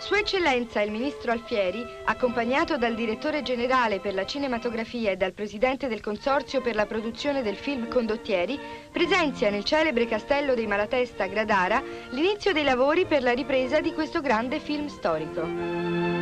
Sua Eccellenza il Ministro Alfieri, accompagnato dal Direttore Generale per la Cinematografia e dal Presidente del Consorzio per la produzione del film Condottieri, presenzia nel celebre Castello dei Malatesta a Gradara l'inizio dei lavori per la ripresa di questo grande film storico.